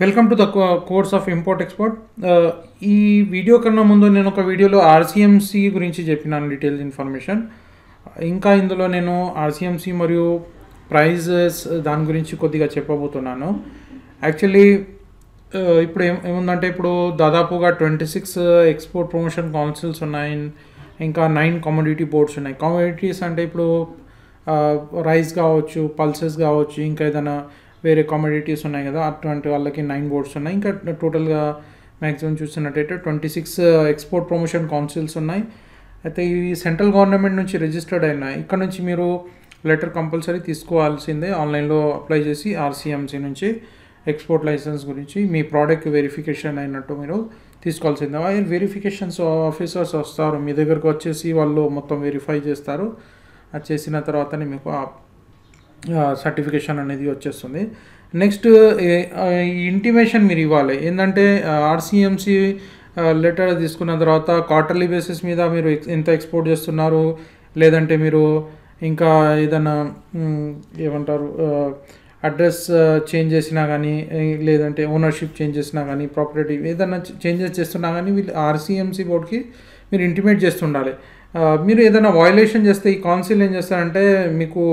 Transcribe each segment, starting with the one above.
Welcome to the course of import export. ఈ video కన్నా ముందు నేను ఒక వీడియోలో ఆర్సీఎంసీ గురించి చెప్పినాను డీటెయిల్స్ ఇన్ఫర్మేషన్. ఇంకా ఇందులో నేను ఆర్సీఎంసీ మరియు ప్రైజెస్ దాని గురించి కొద్దిగా చెప్పబోతున్నాను. యాక్చువల్లీ ఇప్పుడు ఏముందంటే ఇప్పుడు దాదాపుగా 26 ఎక్స్పోర్ట్ ప్రమోషన్ కౌన్సిల్స్ ఉన్నాయి, ఇంకా 9 కమోడిటీ బోర్డ్స్ ఉన్నాయి. కమోడిటీస్ అంటే ఇప్పుడు రైస్ కావచ్చు, పల్సెస్ కావచ్చు, ఇంకా ఏదైనా వేరే కమోడిటీస్ ఉన్నాయి కదా, అటువంటి వాళ్ళకి 9 బోర్డ్స్ ఉన్నాయి. ఇంకా టోటల్గా మ్యాక్సిమం చూస్తున్నట్టయితే 26 ఎక్స్పోర్ట్ ప్రమోషన్ కౌన్సిల్స్ ఉన్నాయి. అయితే ఇవి సెంట్రల్ గవర్నమెంట్ నుంచి రిజిస్టర్డ్ అయినాయి. ఇక్కడ నుంచి మీరు లెటర్ కంపల్సరీ తీసుకోవాల్సిందే, ఆన్లైన్లో అప్లై చేసి ఆర్సీఎంసీ నుంచి ఎక్స్పోర్ట్ లైసెన్స్ గురించి మీ ప్రోడక్ట్ వెరిఫికేషన్ అయినట్టు మీరు తీసుకోవాల్సిందే. వెరిఫికేషన్స్ ఆఫీసర్స్ వస్తారు మీ దగ్గరకు వచ్చేసి, వాళ్ళు మొత్తం వెరిఫై చేస్తారు. అది చేసిన తర్వాతనే మీకు సర్టిఫికేషన్ అనేది వచ్చేస్తుంది. నెక్స్ట్ ఇంటిమేషన్ మీరు ఇవ్వాలి. ఏంటంటే ఆర్సీఎంసీ లెటర్ తీసుకున్న తర్వాత క్వార్టర్లీ బేసిస్ మీద మీరు ఎంత ఎక్స్పోర్ట్ చేస్తున్నారు, లేదంటే మీరు ఇంకా ఏదైనా ఏమంటారు అడ్రస్ చేంజ్ చేసినా కానీ, లేదంటే ఓనర్షిప్ చేంజ్ చేసినా కానీ, ప్రాపర్టీ ఏదైనా చేంజెస్ చేస్తున్నా కానీ వీళ్ళు ఆర్సీఎంసీ బోర్డ్కి మీరు ఇంటిమేట్ చేస్తుండాలి. మీరు ఏదైనా వయలేషన్ చేస్తే ఈ కౌన్సిల్ ఏం చేస్తారంటే మీకు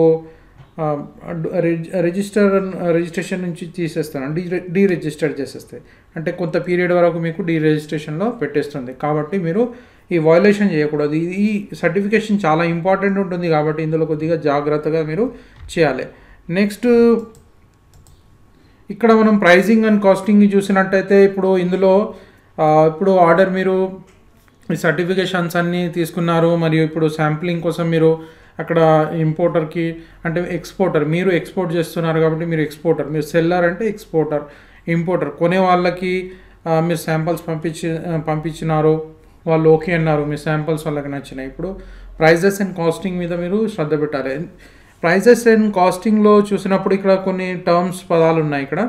రిజిస్ట్రేషన్ నుంచి తీసేస్తాను, డీరిజిస్టర్ చేసేస్తాయి. అంటే కొంత పీరియడ్ వరకు మీకు డీరిజిస్ట్రేషన్లో పెట్టేస్తుంది. కాబట్టి మీరు ఈ వయలేషన్ చేయకూడదు. ఈ సర్టిఫికేషన్ చాలా ఇంపార్టెంట్ ఉంటుంది కాబట్టి ఇందులో కొద్దిగా జాగ్రత్తగా మీరు చేయాలి. నెక్స్ట్ ఇక్కడ మనం ప్రైజింగ్ అండ్ కాస్టింగ్ చూసినట్టయితే ఇప్పుడు ఇందులో ఇప్పుడు ఆర్డర్ మీరు ఈ సర్టిఫికేషన్స్ అన్నీ తీసుకున్నారు, మరియు ఇప్పుడు శాంప్లింగ్ కోసం మీరు అక్కడ ఇంపోర్టర్కి అంటే ఎక్స్పోర్టర్, మీరు ఎక్స్పోర్ట్ చేస్తున్నారు కాబట్టి మీరు ఎక్స్పోర్టర్, మీరు సెల్లర్ అంటే ఎక్స్పోర్టర్, ఇంపోర్టర్ కొనే వాళ్ళకి మీరు శాంపిల్స్ పంపించినారు, వాళ్ళు ఓకే అన్నారు, మీ శాంపిల్స్ వాళ్ళకి నచ్చినాయి. ఇప్పుడు ప్రైజెస్ అండ్ కాస్టింగ్ మీద మీరు శ్రద్ధ పెట్టాలి. ప్రైజెస్ అండ్ కాస్టింగ్లో చూసినప్పుడు ఇక్కడ కొన్ని టర్మ్స్ పదాలు ఉన్నాయి. ఇక్కడ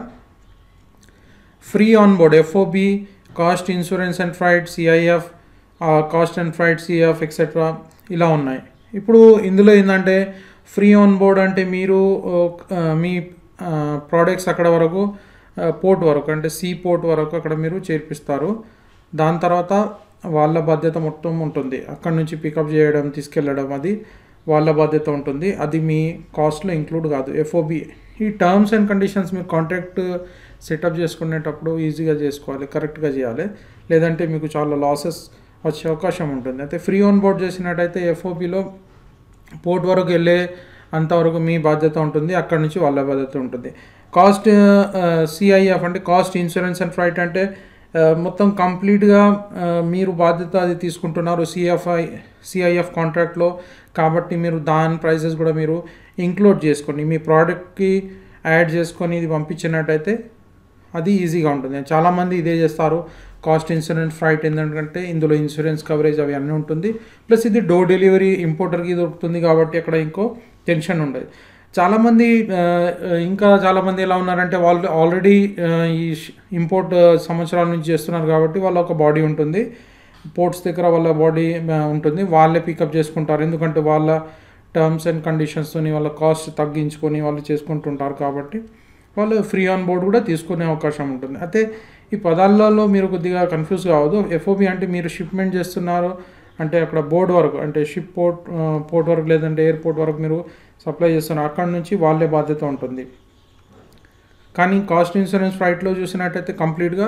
free on board, FOB, cost, insurance and freight, CIF, cost and freight, CF etcetera ఇలా ఉన్నాయి. ఇప్పుడు ఇందులో ఏంటంటే ఫ్రీ ఆన్ బోర్డ్ అంటే మీరు మీ ప్రోడక్ట్స్ అక్కడ వరకు పోర్ట్ వరకు అంటే సీ పోర్ట్ వరకు అక్కడ మీరు చేర్పిస్తారు. దాని తర్వాత వాళ్ళ బాధ్యత మొత్తం ఉంటుంది. అక్కడ నుంచి పికప్ చేయడం, తీసుకెళ్ళడం అది వాళ్ళ బాధ్యత ఉంటుంది. అది మీ కాస్ట్లో ఇంక్లూడ్ కాదు. ఎఫ్ఓబి ఈ టర్మ్స్ అండ్ కండిషన్స్ మీరు కాంట్రాక్ట్ సెటప్ చేసుకునేటప్పుడు ఈజీగా చేసుకోవాలి, కరెక్ట్గా చేయాలి, లేదంటే మీకు చాలా లాసెస్ వచ్చే అవకాశం ఉంటుంది. అయితే ఫ్రీ ఆన్ బోర్డ్ చేసినట్టయితే ఎఫ్ఓబిలో పోర్ట్ వరకు వెళ్ళే అంతవరకు మీ బాధ్యత ఉంటుంది, అక్కడ నుంచి వాళ్ళ బాధ్యత ఉంటుంది. కాస్ట్ సిఐఎఫ్ అంటే కాస్ట్, ఇన్సూరెన్స్ అండ్ ఫ్రైట్ అంటే మొత్తం కంప్లీట్గా మీరు బాధ్యత అది తీసుకుంటున్నారు సిఐఎఫ్ కాంట్రాక్ట్లో. కాబట్టి మీరు దాని ప్రైసెస్ కూడా మీరు ఇంక్లూడ్ చేసుకొని మీ ప్రోడక్ట్కి యాడ్ చేసుకొని ఇది పంపించినట్టయితే అది ఈజీగా ఉంటుంది. చాలామంది ఇదే చేస్తారు. కాస్ట్, ఇన్సూరెన్స్, ఫ్రైట్ ఏంటంటే ఇందులో ఇన్సూరెన్స్ కవరేజ్ అవి అన్నీ ఉంటుంది. ప్లస్ ఇది డోర్ డెలివరీ ఇంపోర్టర్కి దొరుకుతుంది కాబట్టి అక్కడ ఇంకో టెన్షన్ ఉండదు. చాలామంది చాలామంది ఎలా ఉన్నారంటే వాళ్ళు ఆల్రెడీ ఈ ఇంపోర్ట్ సంవత్సరాల నుంచి చేస్తున్నారు కాబట్టి వాళ్ళ ఒక బాడీ ఉంటుంది, పోర్ట్స్ దగ్గర వాళ్ళ బాడీ ఉంటుంది, వాళ్ళే పికప్ చేసుకుంటారు. ఎందుకంటే వాళ్ళ టర్మ్స్ అండ్ కండిషన్స్తో వాళ్ళ కాస్ట్ తగ్గించుకొని వాళ్ళు చేసుకుంటుంటారు కాబట్టి వాళ్ళు ఫ్రీ ఆన్ బోర్డ్ కూడా తీసుకునే అవకాశం ఉంటుంది. అయితే ఈ పదాలలో మీరు కొద్దిగా కన్ఫ్యూజ్ కావద్దు. ఎఫ్ఓబి అంటే మీరు షిప్మెంట్ చేస్తున్నారు అంటే అక్కడ బోర్డు వరకు అంటే షిప్ పోర్ట్ వరకు లేదంటే ఎయిర్పోర్ట్ వరకు మీరు సప్లై చేస్తున్నారు, అక్కడ నుంచి వాళ్ళే బాధ్యత ఉంటుంది. కానీ కాస్ట్, ఇన్సూరెన్స్, ఫ్రైట్లో చూసినట్టయితే కంప్లీట్గా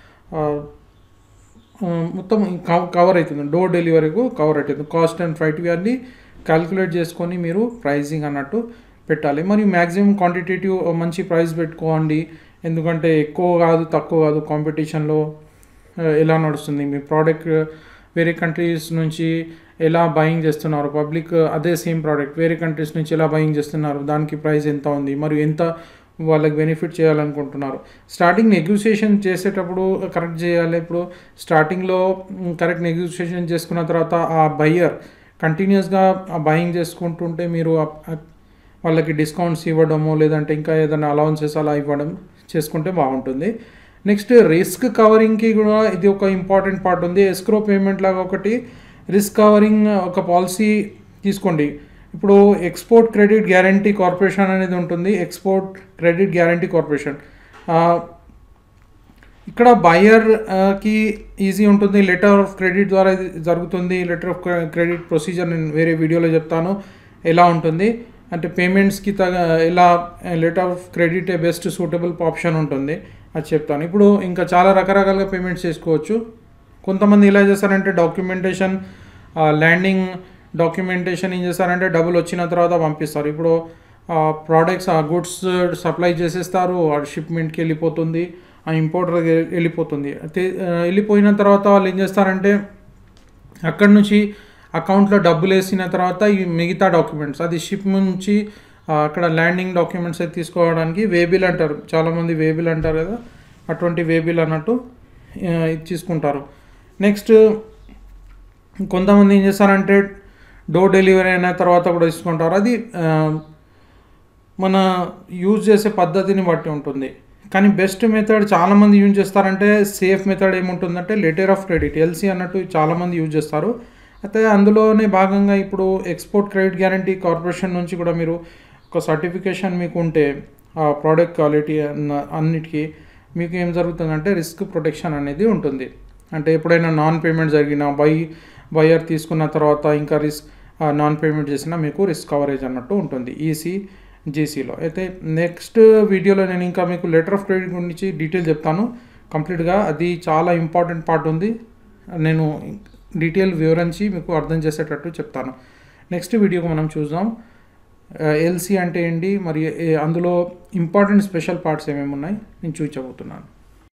మొత్తం కవర్ అవుతుంది, డోర్ డెలివరీకు కవర్ అవుతుంది. కాస్ట్ అండ్ ఫ్రైట్ ఇవన్నీ క్యాలిక్యులేట్ చేసుకొని మీరు ప్రైజింగ్ అన్నట్టు పెట్టాలి. మరియు మ్యాక్సిమం క్వాంటిటేటివ్ మంచి ప్రైస్ పెట్టుకోండి. ఎందుకంటే ఎక్కువ కాదు, తక్కువ కాదు. కాంపిటీషన్లో ఎలా నడుస్తుంది, మీ ప్రోడక్ట్ వేరే కంట్రీస్ నుంచి ఎలా బయింగ్ చేస్తున్నారు, పబ్లిక్ అదే సేమ్ ప్రోడక్ట్ వేరే కంట్రీస్ నుంచి ఎలా బయింగ్ చేస్తున్నారు, దానికి ప్రైస్ ఎంత ఉంది, మరియు ఎంత వాళ్ళకి బెనిఫిట్ చేయాలనుకుంటున్నారు. స్టార్టింగ్ నెగోషియేషన్ చేసేటప్పుడు కరెక్ట్ చేయాలి. ఇప్పుడు స్టార్టింగ్లో కరెక్ట్ నెగోషియేషన్ చేసుకున్న తర్వాత ఆ బయ్యర్ కంటిన్యూస్గా ఆ బయింగ్ చేసుకుంటుంటే మీరు వాళ్ళకి డిస్కౌంట్స్ ఇవ్వడము, లేదంటే ఇంకా ఏదైనా అలవెన్సెస్ అలా ఇవ్వడం చేసుకుంటే బాగుంటుంది. నెక్స్ట్ రిస్క్ కవరింగ్కి కూడా ఇది ఒక ఇంపార్టెంట్ పార్ట్ ఉంది. ఎస్క్రో పేమెంట్ లాగా ఒకటి రిస్క్ కవరింగ్ ఒక పాలసీ తీసుకోండి. ఇప్పుడు ఎక్స్పోర్ట్ క్రెడిట్ గ్యారంటీ కార్పొరేషన్ అనేది ఉంటుంది. ఎక్స్పోర్ట్ క్రెడిట్ గ్యారంటీ కార్పొరేషన్ ఇక్కడ బయర్కి ఈజీ ఉంటుంది, లెటర్ ఆఫ్ క్రెడిట్ ద్వారా ఇది జరుగుతుంది. లెటర్ ఆఫ్ క్రెడిట్ ప్రొసీజర్ నేను వేరే వీడియోలో చెప్తాను ఎలా ఉంటుంది. అంటే పేమెంట్స్కి ఎలా letter of credit best suitable option ఉంటుంది అది చెప్తాను. ఇప్పుడు ఇంకా చాలా రకరకాలుగా పేమెంట్స్ చేసుకోవచ్చు. కొంతమంది ఎలా చేస్తారంటే డాక్యుమెంటేషన్, ల్యాండింగ్ డాక్యుమెంటేషన్ ఏం చేస్తారంటే డబ్బులు వచ్చిన తర్వాత పంపిస్తారు. ఇప్పుడు ప్రోడక్ట్స్ గుడ్స్ సప్లై చేసేస్తారు, షిప్మెంట్కి వెళ్ళిపోతుంది, ఆ ఇంపోర్టర్కి వెళ్ళిపోతుంది. వెళ్ళిపోయిన తర్వాత వాళ్ళు ఏం చేస్తారంటే అక్కడ నుంచి అకౌంట్లో డబ్బులు వేసిన తర్వాత ఈ మిగతా డాక్యుమెంట్స్ అది షిప్ నుంచి అక్కడ ల్యాండింగ్ డాక్యుమెంట్స్ అయితే తీసుకోవడానికి వేబిల్ అంటారు, చాలామంది వేబిల్ అంటారు కదా, అటువంటి వేబిల్ అన్నట్టు ఇది తీసుకుంటారు. నెక్స్ట్ కొంతమంది ఏం చేస్తారంటే డోర్ డెలివరీ అయిన తర్వాత కూడా తీసుకుంటారు. అది మన యూజ్ చేసే పద్ధతిని బట్టి ఉంటుంది. కానీ బెస్ట్ మెథడ్ చాలామంది యూజ్ చేస్తారంటే సేఫ్ మెథడ్ ఏముంటుందంటే లెటర్ ఆఫ్ క్రెడిట్ ఎల్సీ అన్నట్టు చాలామంది యూజ్ చేస్తారు. అయితే అందులోనే భాగంగా ఇప్పుడు ఎక్స్పోర్ట్ క్రెడిట్ గ్యారంటీ కార్పొరేషన్ నుంచి కూడా మీరు ఒక సర్టిఫికేషన్ మీకు ఉంటే ఆ ప్రోడక్ట్ క్వాలిటీ అన్నిటికీ మీకు ఏం జరుగుతుందంటే రిస్క్ ప్రొటెక్షన్ అనేది ఉంటుంది. అంటే ఎప్పుడైనా నాన్ పేమెంట్ జరిగినా బయర్ తీసుకున్న తర్వాత ఇంకా నాన్ పేమెంట్ చేసినా మీకు రిస్క్ కవరేజ్ అన్నట్టు ఉంటుంది జీసీలో. అయితే నెక్స్ట్ వీడియోలో నేను ఇంకా మీకు లెటర్ ఆఫ్ క్రెడిట్ గురించి డీటెయిల్ చెప్తాను కంప్లీట్గా. అది చాలా ఇంపార్టెంట్ పార్ట్ ఉంది, నేను డీటెయిల్ వివరించి మీకు అర్థం చేసేటట్టు చెప్తాను. నెక్స్ట్ వీడియోకి మనం చూద్దాం ఎల్సీ అంటే ఏంటి, మరి అందులో ఇంపార్టెంట్ స్పెషల్ పార్ట్స్ ఏమేమి ఉన్నాయి నేను చూపించబోతున్నాను.